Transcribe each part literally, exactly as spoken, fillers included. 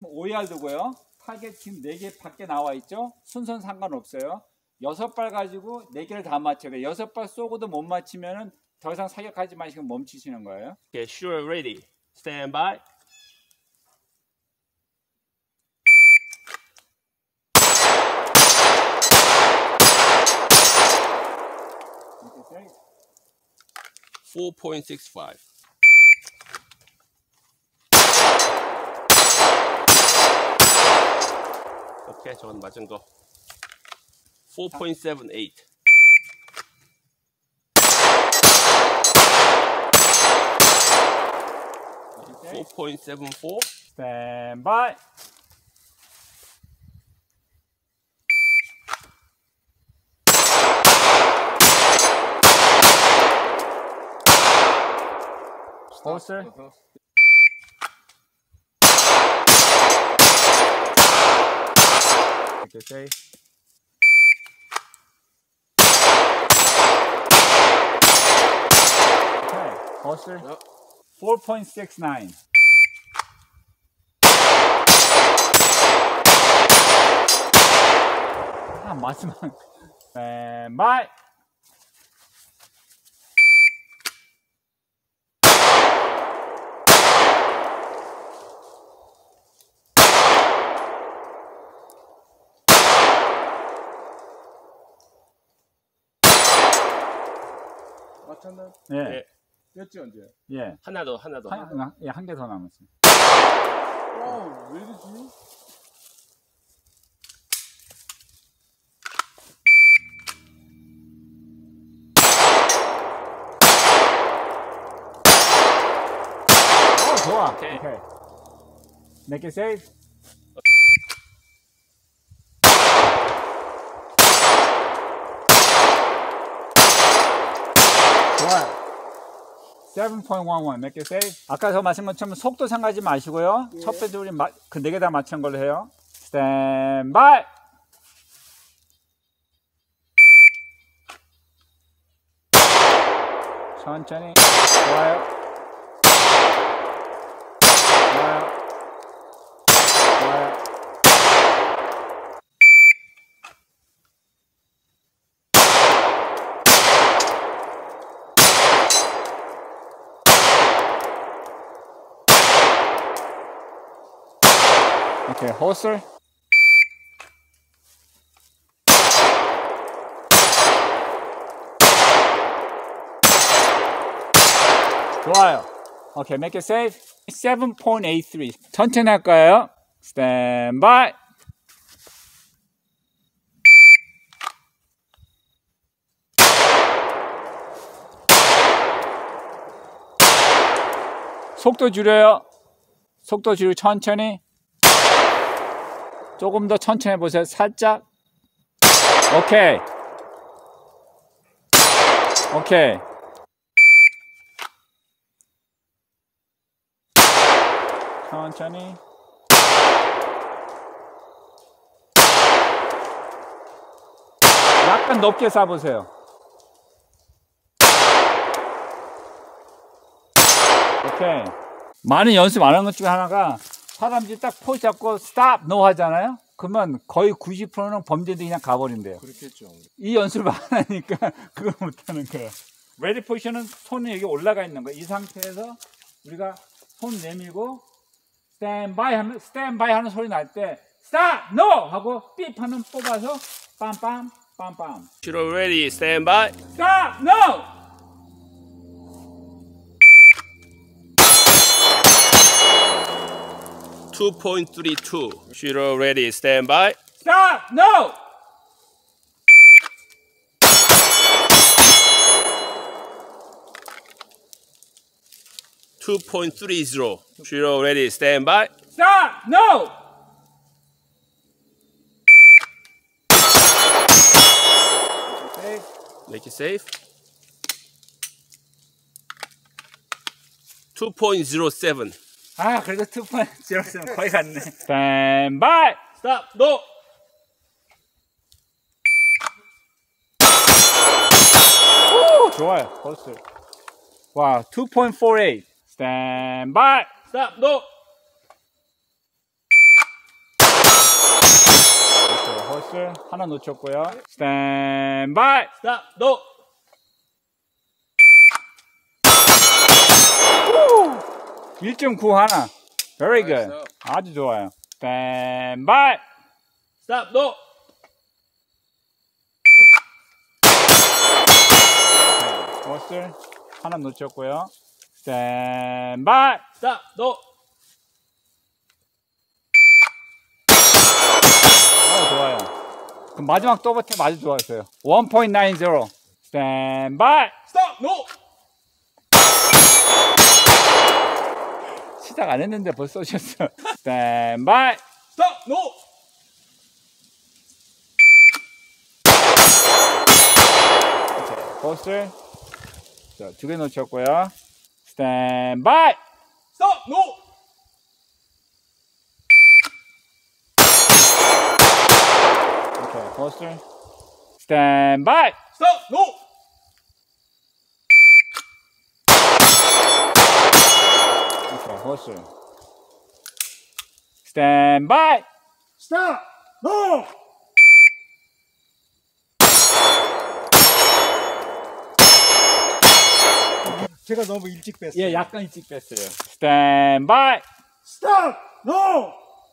오 야드고요. 타겟 지금 네 개 밖에 나와 있죠. 순서는 상관없어요. 여섯 발 가지고 네 개를 다 맞춰야 돼요. 여섯 발 쏘고도 못 맞히면은 더 이상 사격하지 마시고 멈추시는 거예요. Okay, sure, ready. Stand by. four point six five. 오케이, 저건 맞은 거. four point seven eight. four point seven four. Stand by. Closer. Okay, safe. Okay, closer. Yep. four point six nine. 아, 마지막. Stand by. 맞췄나? 예. 예. 뺐지 언제? 예. 하나 더, 하나 더. 한, 예, 한 개 더 남았어요. 와, 왜 이러지? 오, 좋아. 오케이. 오케이. Make it safe. 좋아요. seven point one one. Make it safe. 아까 저 말씀 것처럼 속도 생각하지 마시고요. 예. 첫 번째 우리 그 네 개 다 맞춘 걸로 해요. Stand by. 천천히. 좋아요. 좋아요. 좋아요. 오케이, 호슬. 좋아요. 오케이, make it safe. seven point eight three. 천천히 할까요? Stand by. 속도 줄여요. 속도 줄이고 천천히. 조금 더 천천히 해보세요. 살짝. 오케이. 오케이. 천천히. 약간 높게 쏴보세요. 오케이. 많은 연습 안 한 것 중에 하나가 사람들이 딱 포즈 잡고 stop, no 하잖아요. 그러면 거의 구십 퍼센트는 범죄들이 그냥 가버린대요. 그렇겠죠. 이 연습을 안 하니까 그걸 못하는 거예요. 레디 포지션은 손이 여기 올라가 있는 거예요. 이 상태에서 우리가 손 내밀고 stand by 하면 stand by 하는 소리 날 때 stop, no 하고 삐 하면 뽑아서 빰빰 빰빰. Sure, ready. Stand by. stop, no. two point three two. Sure, ready. Stand by. stop, no. two point three zero. Sure, ready. Stand by. stop, no. Okay. Make it safe. two point zero seven. 아, 그래도 투 포인트 제로세븐 거의 갔네. Stand by. Stop. No. 오, 좋아요. 벌써. 와, two point four eight. Stand by. Stop. No. 홀스 하나 놓쳤고요. 스탠 바이. 스탑. 노. 일 점 구 하나. Very good. 나이스. 아주 좋아요. 스탠 바이. 스탑. 노. 홀스 하나 놓쳤고요. 스탠 바이. 스탑. 노. 어, 좋아요. 그럼 마지막 더블탭 아주 좋았어요. 원 포인트 나인십. 스탠 바이. 스탑. 노. 시작 안 했는데 벌써 오셨어. 스탠 바이. 스탑. 노. 홀스 두 개 놓쳤고요. 스탠 바이. 스탑. 노. 오케이, 홀스 스탠 바이. 스탑. 노. 오케이, 홀스 스탠 바이. 스탑! 노! 제가 너무 일찍 뺐어요. 예, 약간 일찍 뺐어요. 스탠 바이. 스탑! 노!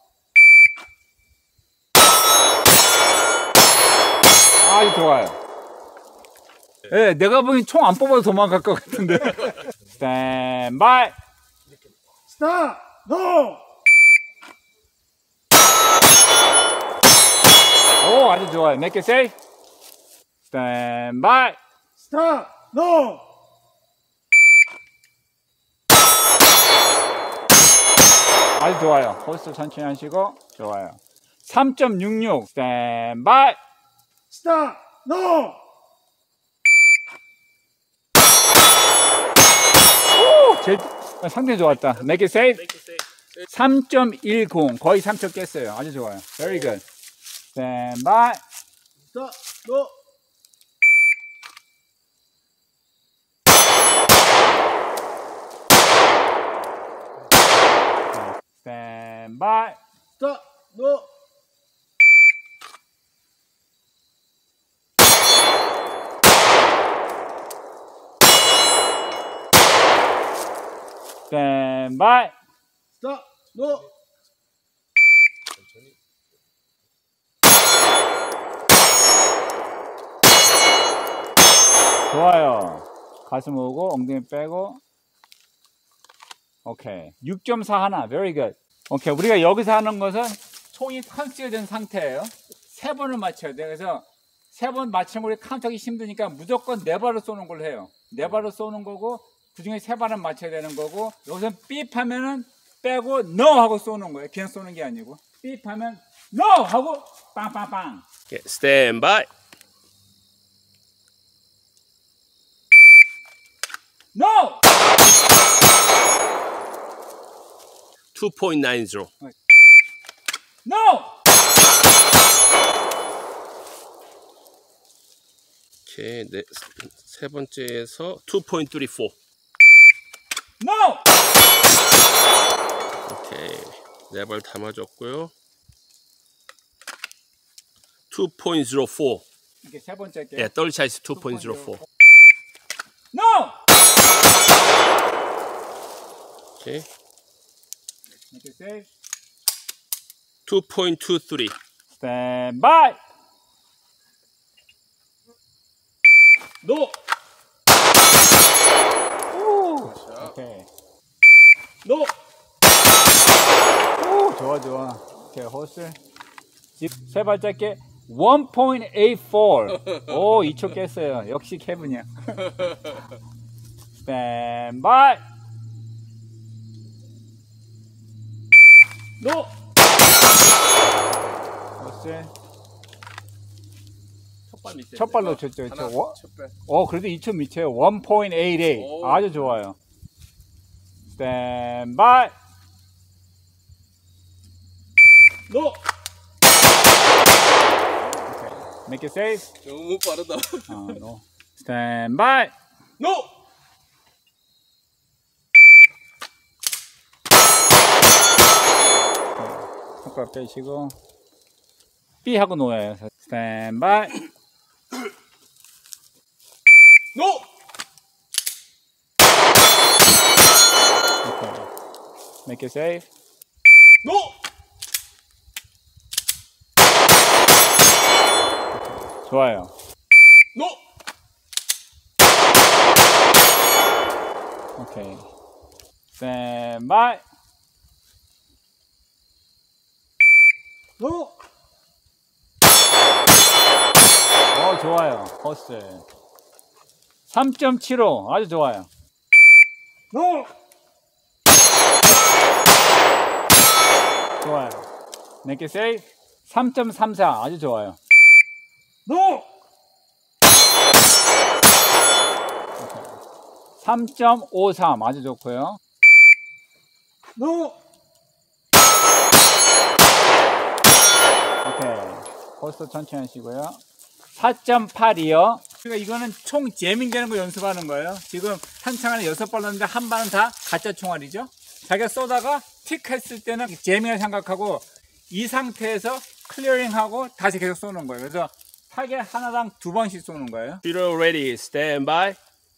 아주 좋아요. 예, 내가 보기엔 총 안 뽑아도 도망갈 것 같은데. 스탠 바이. 스탑! 노! 오, 아주 좋아요. Make it safe. 스탠 바이. 스탑! 노! 아주 좋아요. 홀스 천천히 하시고 좋아요. 삼 점 육육. 스탠 바이. 스탑! 노! 제일 상당히 좋았다. Make it safe. 삼 점 일공. 거의 삼 점 깼어요. 아주 좋아요. Very good. 스탠 바이. 스탑! 노! 스탠 바이. 스탑! 노! 스탠 바이. 스탑! 노! 좋아요. 가슴 오고 엉덩이 빼고. 오케이. 육 점 사 하나. Very good. 오케이. 우리가 여기서 하는 것은 총이 컨시어된 상태예요. 세 번을 맞춰야 돼. 그래서 세 번 맞추면 우리 카운트하기 힘드니까 무조건 네 발로 쏘는 걸로 해요. 네 발로 쏘는 거고 그 중에 세 발은 맞춰야 되는 거고 여기서 삐 하면은 빼고 no 하고 쏘는 거예요. 그냥 쏘는 게 아니고 삐 하면 no 하고 빵빵빵. 오케이. 스탠 바이. no. 투 포인트 나인십. no. 오케이. 네, 세 번째에서 투 포인트 삼십사. no. 오케이. 네 발 다 맞았고요. 투 포인트 영사. 이게 세 번째 할게요. 예, 더블 차이스 투 포인트 영사. no. 오케이. Make it safe. 투 포인트 이십삼. Stand by. 노. 오. 오케이. 노. 오, 좋아 좋아. 오케이, 홀스. 세 발짝게 원 포인트 팔십사. 오, 이 초 깼어요. 역시 케빈이야. Stand by. 노. 홀스. 첫발 밑에. 첫 발로 쳤죠. 하나, 저, 워, 첫 배. 어, 그래도 이 초 밑에 원 포인트 팔십팔. 오. 아주 좋아요. Stand by. 노. 오케이. Make it safe. 너무 빠르다. 어, no. Stand by. 노. 손가락 빼시고 B 하고 놓아요. Stand by. No. Okay. Make it safe. No. 좋아요. No. 오케이. Stand by. No. 어, 좋아요. 허슬. 삼 점 칠오. 아주 좋아요. No. 좋아요. Make it safe. 삼 점 삼사. 아주 좋아요. No. 삼 점 오삼. 아주 좋고요. No. 오케이. 호스 천천히 하시고요. 사 점 팔이요. 그러니까 이거는 총 재밍되는 거 연습하는 거예요. 지금 한 창안에 여섯 발 넣는데 한 발은 다 가짜 총알이죠. 자기가 쏘다가 틱 했을 때는 재밍을 생각하고 이 상태에서 클리어링하고 다시 계속 쏘는 거예요. 그래서 타겟 하나당 두 번씩 쏘는 거예요. Shooter ready. Stand by.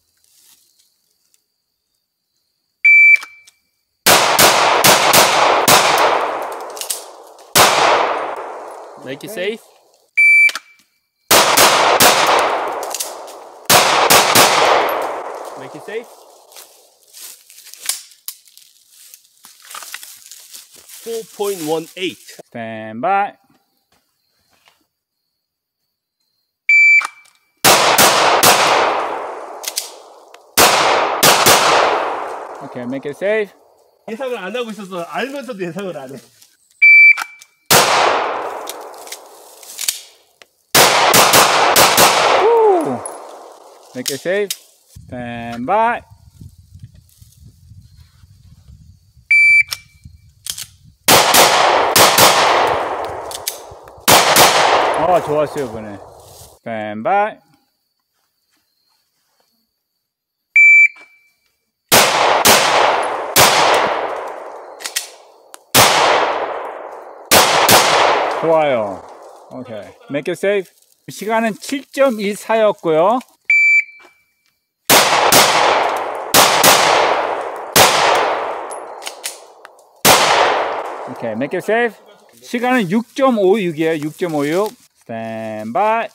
Make it safe. Make it safe. four point one eight. Stand by. 오케이, make it safe. 예상을 안 하고 있어서 알면서도 예상을 안 해. Woo! Make it safe. Stand by. 어, 좋았어요, 이번에. Stand by. 좋아요. 오케이. Make it safe. 시간은 칠 점 일사였고요. 오케이. Make it safe. 시간은 육 점 오육이에요. 육 점 오육. Stand by.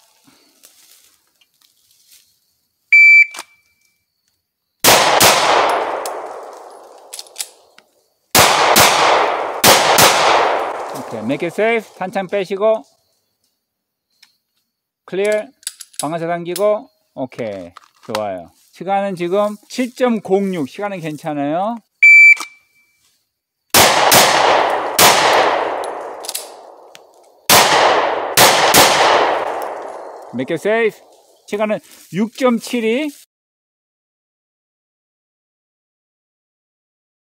오케이. Make it safe. 탄창 빼시고. 클리어. 방아쇠 당기고. 오케이. 좋아요. 시간은 지금 칠 점 공육. 시간은 괜찮아요. Make it safe. 시간은 육 점 칠이.